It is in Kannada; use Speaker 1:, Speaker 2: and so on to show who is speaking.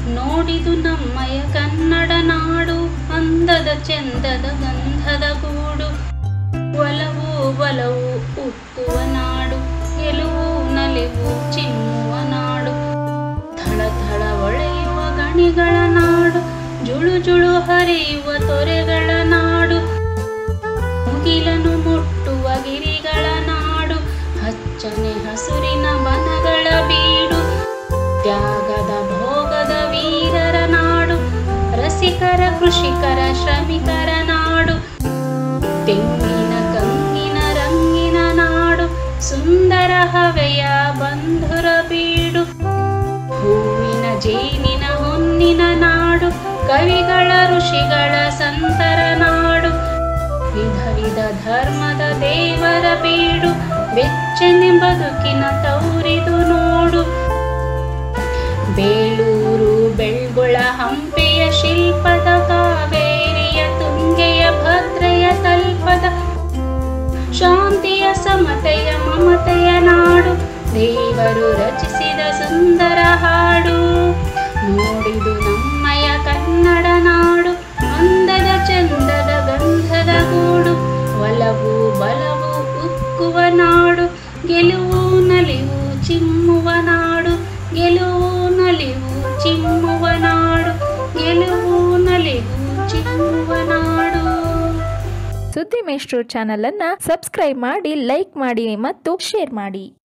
Speaker 1: ನೋಡಿದು ನಮ್ಮಯ ಕನ್ನಡ ನಾಡು, ಅಂದದ ಚೆಂದದ ಗಂಧದ ಗೂಡು. ಒಲವು ಬಲವು ಉತ್ತುವ ನಾಡು, ಗೆಲುವು ನಲಿವು ಚಿಮ್ಮುವ ನಾಡು. ಥಳ ಥಳ ಹೊಳೆಯುವ ಗಣಿಗಳ ನಾಡು, ಜುಳು ಜುಳು ಹರಿಯುವ ತೊರೆಗಳ ನಾಡು. ಮುಗಿಲನು ಮುಟ್ಟುವ ಗಿರಿಗಳ ನಾಡು, ಹಚ್ಚನೆ ಹಸುರಿನ ಬನಗಳ ಬೀಡು. ತ್ಯಾಗದ ಭೋಗದ ವೀರರ ನಾಡು, ರಸಿಕರ ಕೃಷಿಕರ ಶ್ರಮಿಕರ ನಾಡು. ತೆಂಗಿನ ಕಂಗಿನ ರಂಗಿನ ನಾಡು, ಸುಂದರ ಹವೆಯ ಬಂಧುರ ಬೀಡು. ಹೂವಿನ ಜೇನಿನ ಹೊನ್ನಿನ ನಾಡು, ಕವಿಗಳ ಋಷಿಗಳ ಸಂತರ ನಾಡು. ವಿಧ ವಿಧ ಧರ್ಮದ ದೇವರ ಬೀಡು, ಬೆಚ್ಚನೆ ಬದುಕಿನ ತೌರಿದು ನೋಡು. ಬೇಲೂರು ಬೆಳ್ಗೊಳ ಹಂಪೆಯ ಶಿಲ್ಪದ, ಕಾವೇರಿಯ ತುಂಗೆಯ ಭದ್ರೆಯ ತಲ್ಪದ. ಶಾಂತಿಯ ಸಮತೆಯ ಮಮತೆಯ ನಾಡು, ದೇವರು ರಚಿಸಿದ ಸುಂದರ ಹಾಡು. ನೋಡಿದು ನಮ್ಮಯ ಕನ್ನಡ ನಾಡು, ಅಂದದ ಚಂದದ ಗಂಧದ ಗೂಡು. ಒಲವು ಬಲವು ಉಕ್ಕುವ ನಾಡು, ಗೆಲುವು ನಲಿವು ಚಿಮ್ಮುವ ನಾಡು. ಗೆಲುವು ನಲಿವು ಚಿಮ್ಮುವ ನಾಡು, ಗೆಲುವು ನಲಿವು ಚಿಮ್ಮುವ ನಾಡು.
Speaker 2: ಸುದ್ದಿ ಮೇಷ್ಟ್ರು ಚಾನಲ್ ಅನ್ನ ಸಬ್ಸ್ಕ್ರೈಬ್ ಮಾಡಿ, ಲೈಕ್ ಮಾಡಿ ಮತ್ತು ಶೇರ್ ಮಾಡಿ.